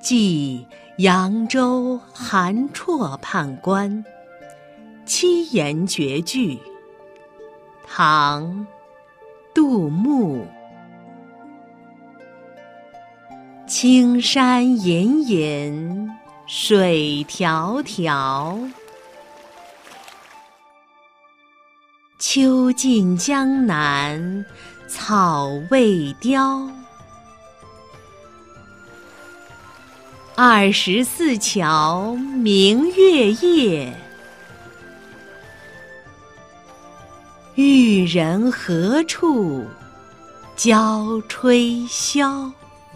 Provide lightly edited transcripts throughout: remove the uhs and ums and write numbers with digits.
记扬州韩绰判官，七言绝句。唐·杜牧。青山隐隐水迢迢，秋尽江南草未凋。24桥明月夜，玉人何处教吹箫。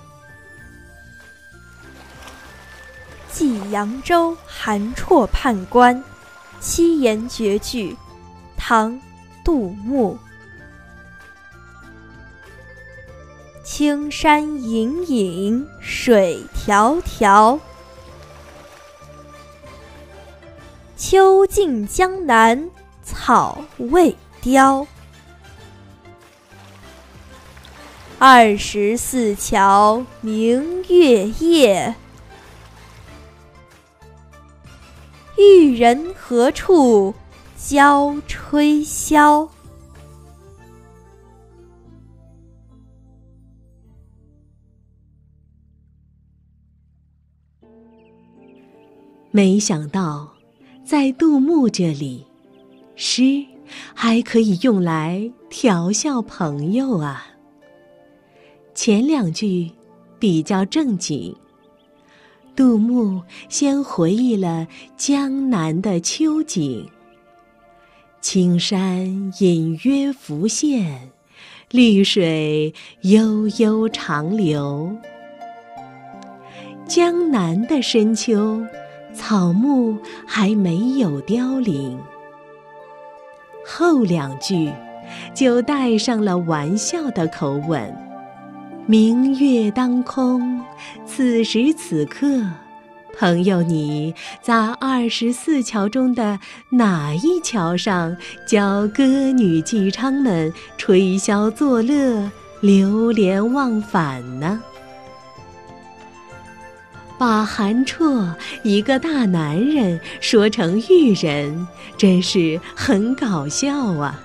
记扬州韩绰判官，七言绝句。唐·杜牧。青山隐隐水迢迢，秋尽江南草未凋。24桥明月夜，玉人何处教吹箫。 没想到，在杜牧这里，诗还可以用来调笑朋友啊。前两句比较正经，杜牧先回忆了江南的秋景，青山隐约浮现，绿水悠悠长流。江南的深秋，草木还没有凋零。后两句就带上了玩笑的口吻，明月当空，此时此刻，朋友你在24桥中的哪一桥上教歌女妓娼们吹箫作乐，流连忘返呢？把韩绰一个大男人说成玉人，真是很搞笑啊。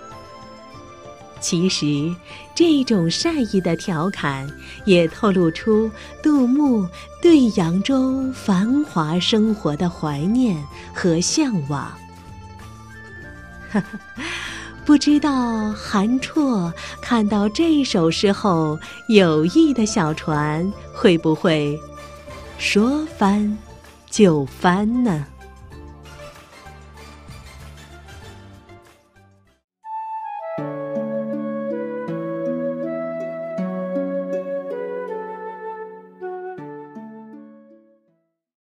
其实这种善意的调侃也透露出杜牧对扬州繁华生活的怀念和向往。不知道韩绰看到这首诗后，有意的小船会不会说翻就翻呢？